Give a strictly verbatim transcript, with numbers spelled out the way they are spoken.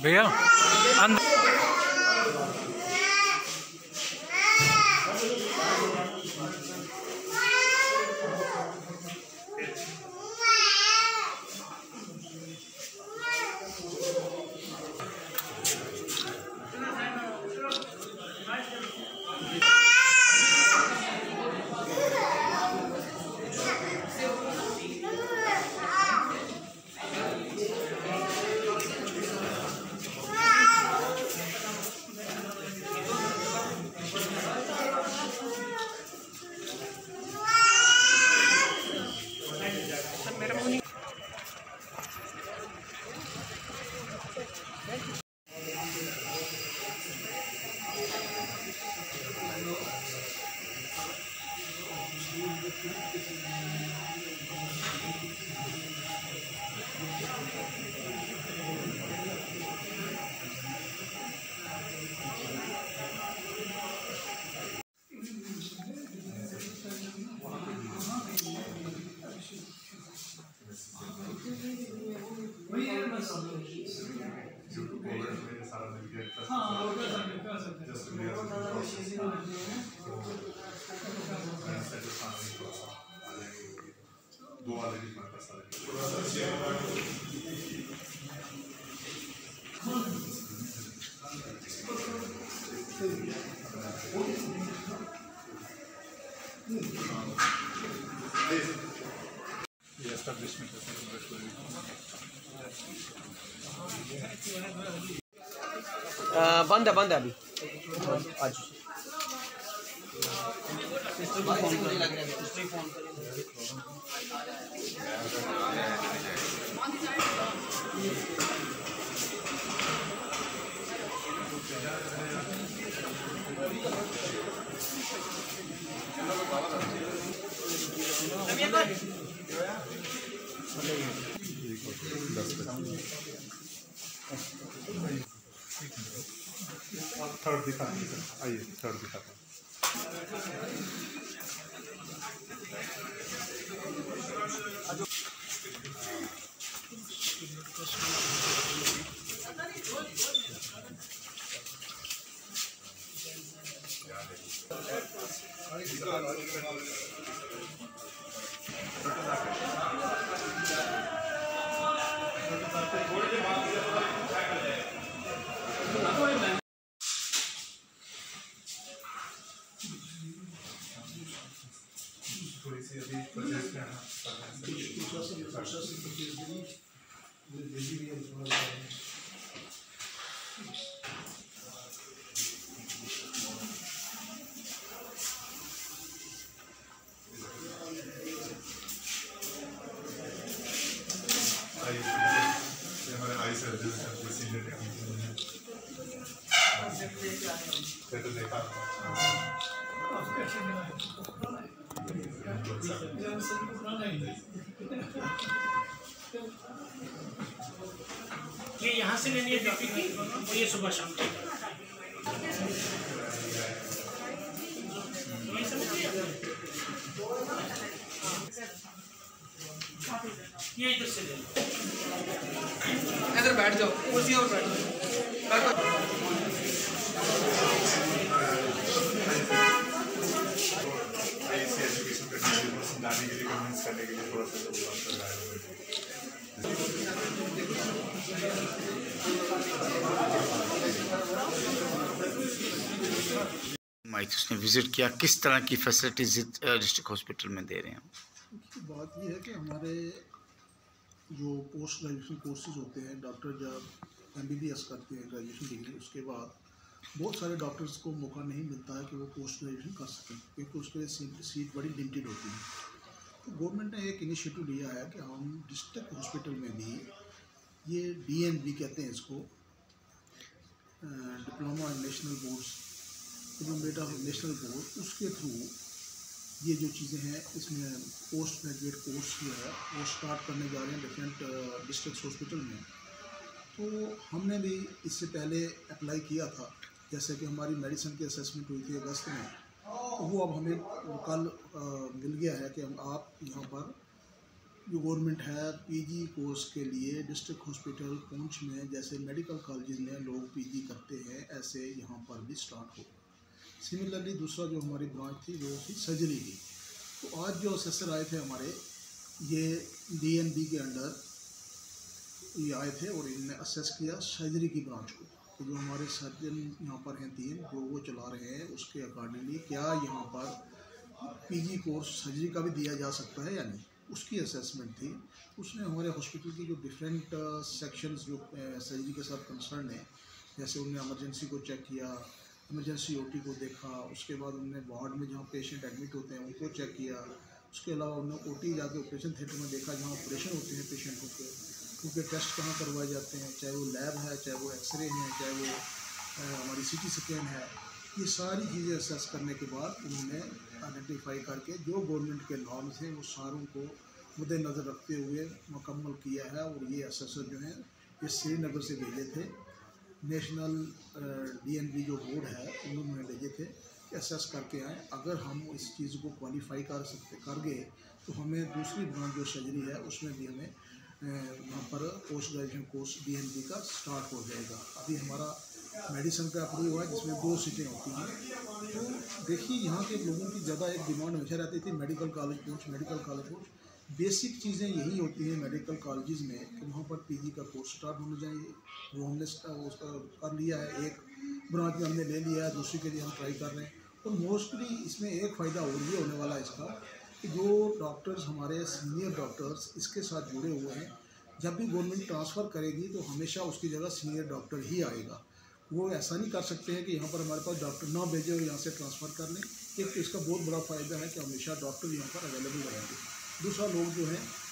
भैया अंदर बंद है बंद है अभी आज थर्ड दिखाते हैं, आइए थर्ड दिखाते हैं। थोड़ी सी अभी प्रोसेस में आना हमारे आई सर्जन सीनियर तो देखा ये यहाँ से लेनी है बीपी की और ये सुबह शाम की ये इधर से ले इधर बैठ जाओ कुर्सी और बैठ जाओ जाने के लिए कन्विंस करने के लिए थोड़ा सा माइक उसने विजिट किया, किस तरह की फैसिलिटीज डिस्ट्रिक्ट हॉस्पिटल में दे रहे हैं? बात यह है कि हमारे जो पोस्ट ग्रेजुएशन कोर्सेज होते हैं, डॉक्टर जब एमबीबीएस करते हैं ग्रेजुएशन डिग्री, उसके बाद बहुत सारे डॉक्टर्स को मौका नहीं मिलता है कि वो पोस्ट ग्रेजुएशन कर सकें, क्योंकि उसके लिए सीट सीट बड़ी लिमिटेड होती है। तो गवर्नमेंट ने एक इनिशिएटिव लिया है कि हम डिस्ट्रिक्ट हॉस्पिटल में भी ये डीएनबी कहते हैं इसको, diploma in national boards, diplomate of national board, उसके थ्रू ये जो चीज़ें हैं इसमें पोस्ट ग्रेजुएट कोर्स जो है वो स्टार्ट करने जा रहे हैं डिफरेंट डिस्ट्रिक्ट हॉस्पिटल में। तो हमने भी इससे पहले अप्लाई किया था, जैसे कि हमारी मेडिसिन की असेसमेंट हुई थी अगस्त में, तो वो अब हमें कल आ, मिल गया है कि हम आप यहाँ पर जो गवर्नमेंट है पीजी कोर्स के लिए डिस्ट्रिक्ट हॉस्पिटल पुंछ में जैसे मेडिकल कॉलेज में लोग पीजी करते हैं ऐसे यहाँ पर भी स्टार्ट हो। सिमिलरली दूसरा जो हमारी ब्रांच थी वो थी सर्जरी की। तो आज जो असेसर आए थे हमारे ये डीएनबी के अंडर ये आए थे और इन्होंने असेस किया सर्जरी की ब्रांच को। तो जो हमारे सर्जन यहाँ पर हैं तीन जो वो चला रहे हैं उसके अकॉर्डिंगली क्या यहाँ पर पीजी कोर्स सर्जरी का भी दिया जा सकता है या नहीं, उसकी असेसमेंट थी। उसने हमारे हॉस्पिटल की जो डिफरेंट सेक्शंस जो सर्जरी के साथ कंसर्न है, जैसे उन्होंने इमरजेंसी को चेक किया, इमरजेंसी ओटी को देखा, उसके बाद उन्होंने वार्ड में जहाँ पेशेंट एडमिट होते हैं उनको चेक किया, उसके अलावा उन्होंने ओटी जाके ऑपरेशन थिएटर में देखा जहाँ ऑपरेशन होते हैं पेशेंटों के, उनके टेस्ट कहाँ करवाए जाते हैं, चाहे वो लैब है, चाहे वो एक्सरे है, चाहे वो हमारी सीटी स्कैन है। ये सारी चीज़ें असेस करने के बाद उन्होंने आइडेंटिफाई करके जो गवर्नमेंट के नॉर्म थे वो सारों को मद्देनज़र रखते हुए मुकम्मल किया है। और ये असेसर जो हैं ये श्रीनगर से भेजे थे, नेशनल डीएनबी जो बोर्ड है उन्होंने भेजे थे कि असेस करके आए। अगर हम इस चीज़ को क्वालिफाई कर सकते कर गए तो हमें दूसरी ब्रांच जो सर्जरी है उसमें भी हमें यहाँ पर पोस्ट ग्रेजुएशन कोर्स डीएनबी का स्टार्ट हो जाएगा। अभी हमारा मेडिसिन का अप्रूव हुआ है जिसमें दो सीटें होती हैं। तो देखिए यहाँ के लोगों की ज़्यादा एक डिमांड हमेशा रहती थी medical college course, medical college course. Basic चीज़ें यही होती हैं मेडिकल कॉलेजेस में कि वहाँ पर पीजी का कोर्स स्टार्ट होना चाहिए। वो हमने उसका कर लिया है, एक ब्रांच में हमने ले लिया है, दूसरी के लिए हम ट्राई कर रहे हैं। और मोस्टली इसमें एक फ़ायदा और ये होने वाला है इसका कि जो डॉक्टर्स हमारे सीनियर डॉक्टर्स इसके साथ जुड़े हुए हैं, जब भी गवर्नमेंट ट्रांसफ़र करेगी तो हमेशा उसकी जगह सीनियर डॉक्टर ही आएगा। वो ऐसा नहीं कर सकते हैं कि यहाँ पर हमारे पास डॉक्टर ना भेजे और यहाँ से ट्रांसफ़र कर लें। एक तो इसका बहुत बड़ा फ़ायदा है कि हमेशा डॉक्टर यहाँ पर अवेलेबल रहेंगे। दूसरा लोग जो हैं